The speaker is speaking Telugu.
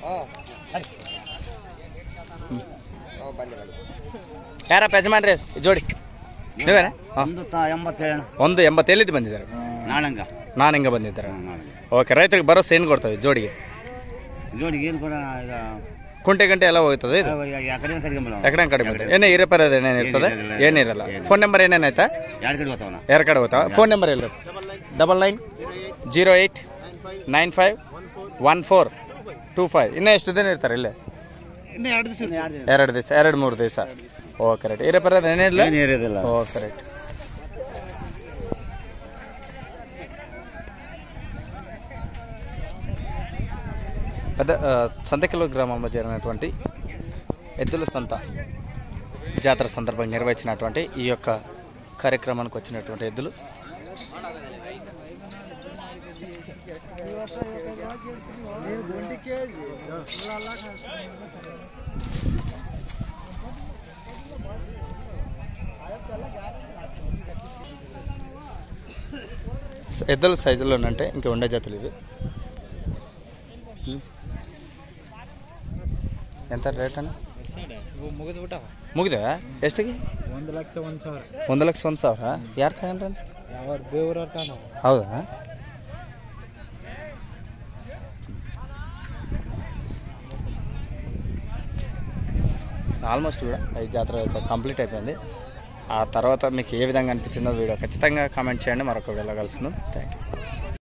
ಯಾರ ಯಜಮಾನ್ರಿ ಜೋಡಿ ನೀವೇನ? 187 ಬಂದಿದ್ದಾರೆ. ನಾನಿಂಗ ಬಂದಿದ್ದಾರೆ. ಓಕೆ, ರೈತರಿಗೆ ಭರೋಸೆ ಏನು ಕೊಡ್ತವೆ ಜೋಡಿಗೆ? ಏನು ಕೂಡ ಕುಂಟೆ ಗಂಟೆ ಎಲ್ಲ ಹೋಗ್ತದೆ. ಎಕಡೆ ಕಡಿಮೆ ಏನೇ ಇರಪರದ ಏನೇನು ಇರ್ತದೆ? ಏನಿರಲ್ಲ. Phone number ಏನೇನಾಯ್ತಾ? 2 ಕಡೆ ಹೋಗ್ತಾವ. ಫೋನ್ ನಂಬರ್ ಎಲ್ಲ 99951425. ಇನ್ನೂ ಎಷ್ಟು ದಿನ ಇರ್ತಾರೆ ಇಲ್ಲೇ? 2 ದಿವಸ 2-3 ದಿವಸ. Okay right. ಇರಪರದ ಏನಿಲ್ಲ. Okay right. సంతకెళ్ళ గ్రామంలో జరిగినటువంటి ఎద్దుల సంత జాతర సందర్భంగా నిర్వహించినటువంటి ఈ యొక్క కార్యక్రమానికి వచ్చినటువంటి ఎద్దులు ఎద్దుల సైజులో అంటే ఇంకా ఉండే జాతులు ఇవి. ఎంత ರೇಟ್ ಅಣ್ಣ? ಮುಗಿದ ಎಷ್ಟಿಗೆ? 1,01,000. ಯಾರು ತಗೊಂಡ್ರಿ? ಹೌದಾ? ఆల్మోస్ట్ కూడా ఈ జాతర కంప్లీట్ అయిపోయింది. ఆ తర్వాత మీకు ఏ విధంగా అనిపించిందో వీడియో ఖచ్చితంగా కామెంట్ చేయండి. మరొక వీడియోలో కలుస్తున్నాం. Thank you.